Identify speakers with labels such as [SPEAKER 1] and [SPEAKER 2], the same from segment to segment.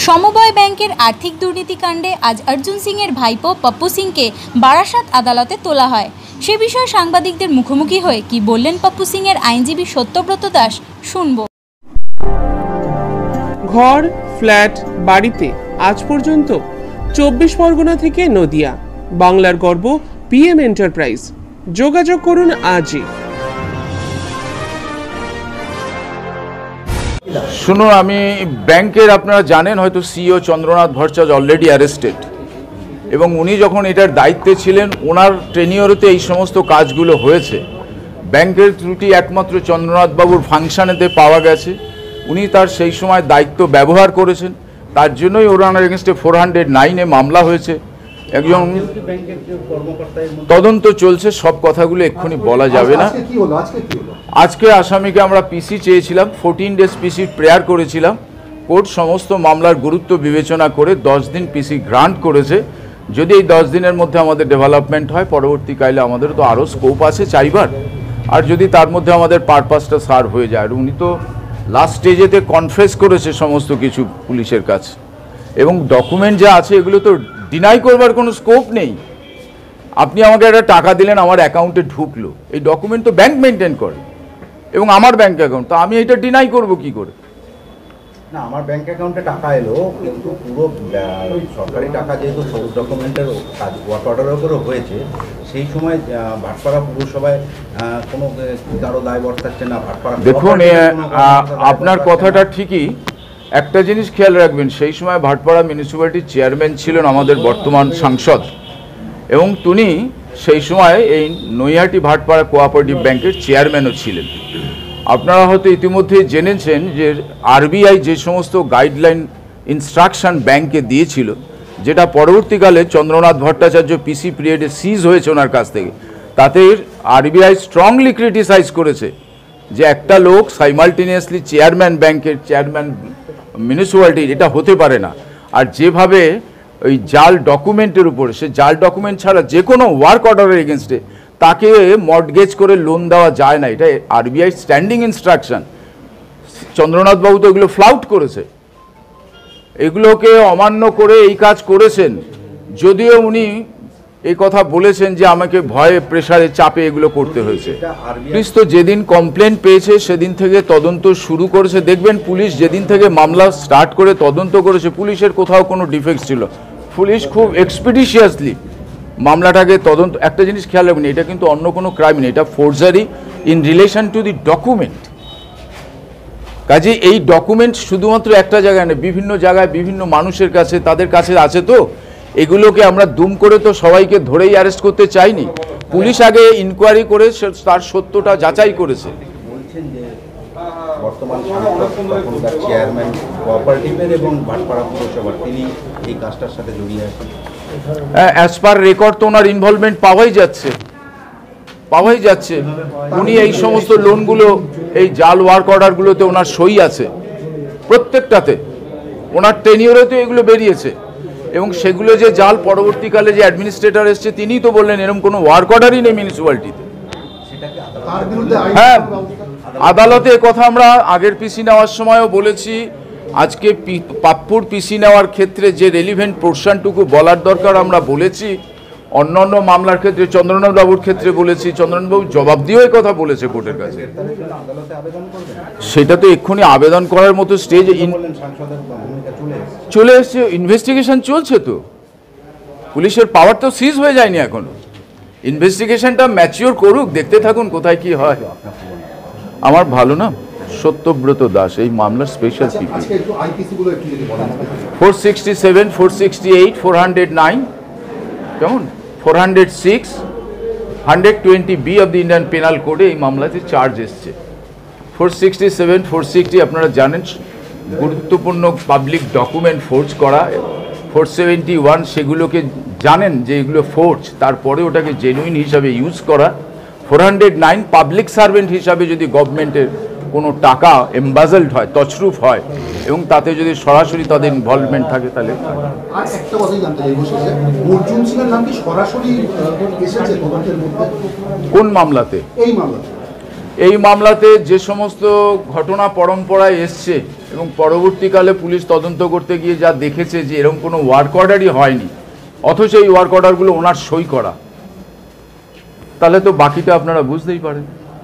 [SPEAKER 1] সমবায় ব্যাংকের আর্থিক দুর্নীতিকাণ্ডে আজ অর্জুন সিংয়ের ভাইপো পপ্পু সিংকে বারাসাত আদালতে তোলা হয়। সে বিষয়ে সাংবাদিকদের মুখোমুখি হয়ে কি বললেন পপ্পু সিংয়ের আইনজীবী সত্যব্রত দাস, শুনব।
[SPEAKER 2] ঘর, ফ্ল্যাট, বাড়িতে আজ পর্যন্ত 24 পরগনা থেকে নদিয়া। বাংলার গর্ব PM এন্টারপ্রাইজ। যোগাযোগ করুন আজই।
[SPEAKER 3] শুনুন, আমি ব্যাংকের, আপনারা জানেন হয়তো, CEO Chandranath Bhattacharya already arrested, এবং উনি যখন এটার দায়িত্বে ছিলেন ওনার টেনিয়রেতে এই সমস্ত কাজগুলো হয়েছে। ব্যাংকের ত্রুটি একমাত্র চন্দ্রনাথ বাবুর ফাংশনেতে পাওয়া গেছে। উনি তার সেই সময় দায়িত্ব ব্যবহার করেছেন, তার জন্যই ওনার এগেনস্টে 409-এ মামলা হয়েছে। একজন তদন্ত চলছে, সব কথাগুলো এক্ষুনি বলা যাবে না। আজকে আসামিকে আমরা পিসি চেয়েছিলাম, 14 ডেজ পিসি প্রেয়ার করেছিলাম। কোর্ট সমস্ত মামলার গুরুত্ব বিবেচনা করে 10 দিন পিসি গ্রান্ট করেছে। যদি এই 10 দিনের মধ্যে আমাদের ডেভেলপমেন্ট হয়, পরবর্তীকালে আমাদের তো আরও স্কোপ আছে চাইবার, আর যদি তার মধ্যে আমাদের পারপাসটা সার্ভ হয়ে যায়। আর উনি তো লাস্ট স্টেজেতে কনফেস করেছে সমস্ত কিছু পুলিশের কাছে, এবং ডকুমেন্ট যা আছে এগুলো তো ডিনাই করবার কোনো স্কোপ নেই। আপনি আমাকে একটা টাকা দিলেন, আমার অ্যাকাউন্টে ঢুকলো, এই ডকুমেন্ট তো ব্যাংক মেনটেন করে, এবং আমার ব্যাংক অ্যাকাউন্ট, তো আমি এটা ডিনাই করব কি করে?
[SPEAKER 4] না, আমার ব্যাংক অ্যাকাউন্টে টাকা এলো, কিন্তু পুরো সরকারি টাকা যেহেতু সোর্স ডকুমেন্টের কাজ ওয়ার্ক অর্ডারের উপরও হয়েছে, সেই সময় ভাটপাড়া পুরসভায় কোনো কারো দায়বদ্ধ থাকছে না। ভাটপাড়া,
[SPEAKER 3] দেখুন, আপনার কথাটা ঠিকই। একটা জিনিস খেয়াল রাখবেন, সেই সময় ভাটপাড়া মিউনিসিপ্যালিটির চেয়ারম্যান ছিলেন আমাদের বর্তমান সাংসদ, এবং তিনি সেই সময় এই নৈহাটি ভাটপাড়া কোঅপারেটিভ ব্যাংকের চেয়ারম্যানও ছিলেন। আপনারা হয়তো ইতিমধ্যেই জেনেছেন যে RBI যে সমস্ত গাইডলাইন ইনস্ট্রাকশন ব্যাংকে দিয়েছিল, যেটা পরবর্তীকালে চন্দ্রনাথ ভট্টাচার্য পিসি পিরিয়ডে সিজ হয়েছে ওনার কাছ থেকে, তাতে RBI স্ট্রংলি ক্রিটিসাইজ করেছে যে একটা লোক সাইমালটেনিয়াসলি চেয়ারম্যান ব্যাংকের, চেয়ারম্যান মিউনিসিপ্যালিটির, এটা হতে পারে না। আর যেভাবে ওই জাল ডকুমেন্টের উপরে, সে জাল ডকুমেন্ট ছাড়া যে কোনো ওয়ার্ক অর্ডারের এগেনস্টে তাকে মর্টগেজ করে লোন দেওয়া যায় না, এটা RBI স্ট্যান্ডিং ইনস্ট্রাকশন। চন্দ্রনাথ বাবু তো এগুলো ফ্লাউট করেছে, এগুলোকে অমান্য করে এই কাজ করেছেন। যদিও উনি এই কথা বলেছেন যে আমাকে ভয়ে, প্রেসারে, চাপে এগুলো করতে হয়েছে। পুলিশ তো যেদিন কমপ্লেন পেয়েছে সেদিন থেকে তদন্ত শুরু করেছে। দেখবেন পুলিশ যেদিন থেকে মামলা স্টার্ট করে তদন্ত করেছে, পুলিশের কোথাও কোনো ডিফেক্ট ছিল, পুলিশ খুব এক্সপিডিশিয়াসলি মামলাটাকে তদন্ত। একটা জিনিস খেয়াল রাখবেন, এটা কিন্তু অন্য কোনো ক্রাইম নেই, এটা forgery in relation to the document. কাজে এই ডকুমেন্ট শুধুমাত্র একটা জায়গায় নেই, বিভিন্ন জায়গায় বিভিন্ন মানুষের কাছে, তাদের কাছে আছে। তো এগুলোকে আমরা দুম করে তো সবাইকে ধরেই অ্যারেস্ট করতে চাইনি। পুলিশ আগে ইনকোয়ারি করে তার সত্যটা যাচাই করেছে।
[SPEAKER 4] বলছেন যে বর্তমান চেয়ারম্যান কোঅপারেটিভের এবং ভাটপাড়া পুরসভার, তিনি এই কাজটার সাথে জড়িয়ে আছেন।
[SPEAKER 3] অ্যাজ পার রেকর্ড তো ওনার ইনভলভমেন্ট পাওয়াই যাচ্ছে। উনি এই সমস্ত লোনগুলো, এই জাল ওয়ার্ক অর্ডারগুলোতে ওনার সই আছে প্রত্যেকটাতে, ওনার টেনিয়রেতে এগুলো বেরিয়েছে, এবং সেগুলো যে জাল, পরবর্তীকালে যে অ্যাডমিনিস্ট্রেটর এসছে তিনিই তো বললেন এরকম কোনো ওয়ার্ক অর্ডারই নেই মিউনিসিপ্যালিটিতে। হ্যাঁ, আদালতে কথা আমরা আগের পিসি নেওয়ার সময়ও বলেছি। আজকে পাপ্পুর পিসি নেওয়ার ক্ষেত্রে যে রেলিভেন্ট পোর্শনটুকু বলার দরকার আমরা বলেছি। অন্যান্য মামলার ক্ষেত্রে, চন্দ্রনাথ বাবুর ক্ষেত্রে বলেছি, চন্দ্রনাথ বাবু জবাব দিয়েও এই কথা বলেছে কোর্টের কাছে। সেটা তো এক্ষুনি আবেদন করার মতো স্টেজ চলে এসছে, ইনভেস্টিগেশন চলছে। তো পুলিশের পাওয়ার তো সিজ হয়ে যায়নি এখনো, ইনভেস্টিগেশনটা ম্যাচিওর করুক, দেখতে থাকুন কোথায় কি হয়। আমার ভালো নাম সত্যব্রত দাস, এই মামলার স্পেশাল পিপি। 467, 468, 409, কেমন 406, 120B of the Indian penal কোডে এই মামলাতে চার্জ এসছে। 467, 460 আপনারা জানেন গুরুত্বপূর্ণ পাবলিক ডকুমেন্ট ফোর্জ করা। 471 সেগুলোকে জানেন যে এগুলো ফোর্জ, তারপরে ওটাকে জেনুইন হিসাবে ইউজ করা। 409 পাবলিক সার্ভেন্ট হিসাবে যদি গভর্নমেন্টের কোনো টাকা এমবাজলড হয়, তছরুফ হয়, এবং তাতে যদি সরাসরি তাদের ইনভলভমেন্ট থাকে, তাহলে কোন মামলাতে? এই মামলাতে যে সমস্ত ঘটনা পরম্পরায় এসছে এবং পরবর্তীকালে পুলিশ তদন্ত করতে গিয়ে যা দেখেছে যে এরকম কোনো ওয়ার্ক অর্ডারই হয়নি, অথচ এই ওয়ার্ক অর্ডারগুলো ওনার সই করা, তাহলে তো বাকিটা আপনারা বুঝতেই পারেন।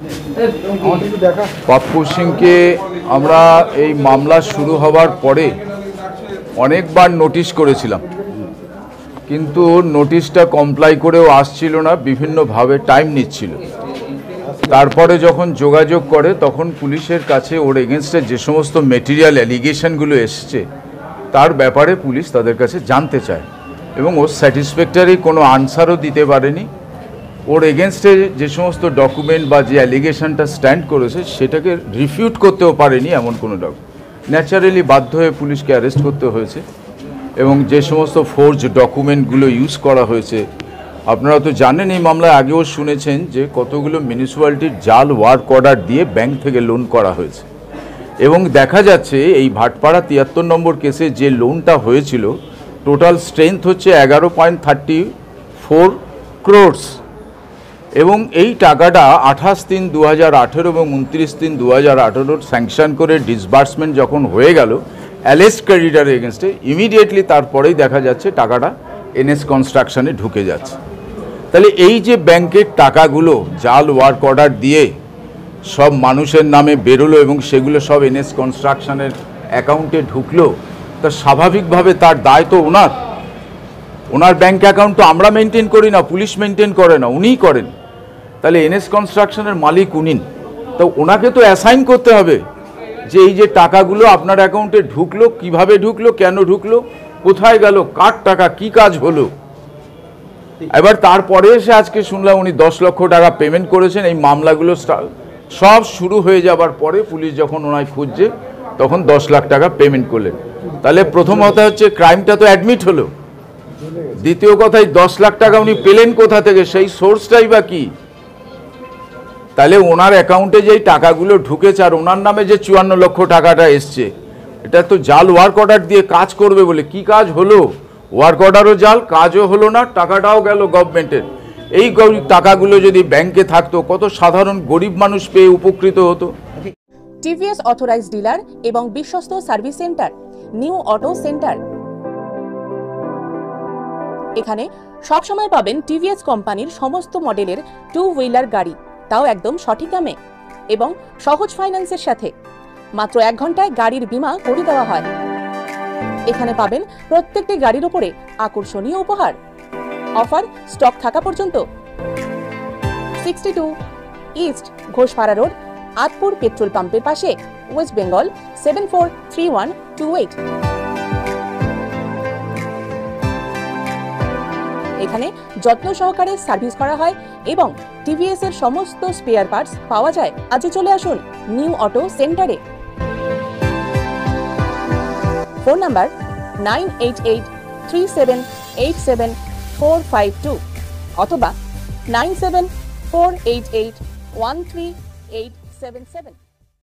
[SPEAKER 3] পাপ্পু সিংকে আমরা এই মামলা শুরু হওয়ার পরে অনেকবার নোটিশ করেছিলাম, কিন্তু নোটিশটা কমপ্লাই করেও আসছিল না, বিভিন্নভাবে টাইম নিচ্ছিল। তারপরে যখন যোগাযোগ করে তখন পুলিশের কাছে ওর এগেনস্টে যে সমস্ত মেটেরিয়াল অ্যালিগেশনগুলো এসছে তার ব্যাপারে পুলিশ তাদের কাছে জানতে চায় এবং ওর স্যাটিসফ্যাক্টরি কোনো আনসারও দিতে পারেনি। ওর এগেনস্টে যে সমস্ত ডকুমেন্ট বা যে অ্যালিগেশনটা স্ট্যান্ড করেছে সেটাকে রিফিউট করতেও পারেনি এমন কোনো ন্যাচারালি বাধ্য হয়ে পুলিশকে অ্যারেস্ট করতে হয়েছে এবং যে সমস্ত ফোর্জ ডকুমেন্টগুলো ইউজ করা হয়েছে, আপনারা তো জানেন এই মামলায় আগেও শুনেছেন যে কতগুলো মিউনিসিপ্যালিটির জাল ওয়ার্ক অর্ডার দিয়ে ব্যাংক থেকে লোন করা হয়েছে এবং দেখা যাচ্ছে এই ভাটপাড়া ৭৩ নম্বর কেসে যে লোনটা হয়েছিল টোটাল স্ট্রেংথ হচ্ছে 11.34 ক্রোর্স এবং এই টাকাটা 28/3/2018 এবং 29/3/2018 স্যাংশন করে ডিসবার্সমেন্ট যখন হয়ে গেল অ্যালেস্ট ক্রেডিটার এগেনস্টে, ইমিডিয়েটলি তারপরেই দেখা যাচ্ছে টাকাটা এনএস কনস্ট্রাকশনে ঢুকে যাচ্ছে। তাহলে এই যে ব্যাংকের টাকাগুলো জাল ওয়ার্ক অর্ডার দিয়ে সব মানুষের নামে বেরোলো এবং সেগুলো সব এনএস কনস্ট্রাকশনের অ্যাকাউন্টে ঢুকলো, তা স্বাভাবিকভাবে তার দায় তো ওনার ব্যাংক অ্যাকাউন্ট তো আমরা মেনটেন করি না, পুলিশ মেনটেন করে না, উনিই করেন। তাহলে এনএস কনস্ট্রাকশনের মালিক উনি, তো ওনাকে তো অ্যাসাইন করতে হবে যে এই যে টাকাগুলো আপনার অ্যাকাউন্টে ঢুকলো, কিভাবে ঢুকলো, কেন ঢুকলো, কোথায় গেল, কার টাকা, কি কাজ হলো। এবার তারপরে এসে আজকে শুনলাম উনি 10 লক্ষ টাকা পেমেন্ট করেছেন। এই মামলাগুলো সব শুরু হয়ে যাবার পরে পুলিশ যখন ওনায় খুঁজছে তখন 10 লাখ টাকা পেমেন্ট করলেন। তাহলে প্রথম কথা হচ্ছে ক্রাইমটা তো অ্যাডমিট হলো, দ্বিতীয় কথাই 10 লাখ টাকা উনি পেলেন কোথা থেকে, সেই সোর্সটাই বা কি। তাহলে ওনার অ্যাকাউন্টে যেই টাকাগুলো ঢুকেছে আর ওনার নামে যে 54 লক্ষ টাকাটা এসছে, এটা তো জাল ওয়ার্ক অর্ডার দিয়ে কাজ করবে বলে, কি কাজ হলো? ওয়ার্ক অর্ডারও জাল, কাজও হলো না, টাকাটাও গেল গভর্নমেন্টের। এই টাকাগুলো যদি ব্যাংকে থাকতো কত সাধারণ গরিব মানুষ পেয়ে উপকৃত হতো।
[SPEAKER 5] টিভিএস অথরাইজড ডিলার এবং বিশ্বস্ত service centre new auto centre. এখানে সবসময় পাবেন টিভিএস কোম্পানির সমস্ত মডেলের 2 হুইলার গাড়ি, তাও একদম সঠিক দামে এবং সহজ ফাইন্যান্সের সাথে। মাত্র 1 ঘন্টায় গাড়ির বীমা করে দেওয়া হয়। এখানে পাবেন প্রত্যেকটি গাড়ির উপরে আকর্ষণীয় উপহার। অফার স্টক থাকা পর্যন্ত। 62 east Ghoshpara road, Atpur petrol পাম্পের পাশে, ওয়েস্ট বেঙ্গল 743128। এখানে যত্ন সহকারে সার্ভিস করা হয় এবং টিভিএস এর সমস্ত স্পেয়ার পার্টস পাওয়া যায়। আজই চলে আসুন নিউ অটো সেন্টারে। ফোন নাম্বার 9883787452 অথবা 9748813877।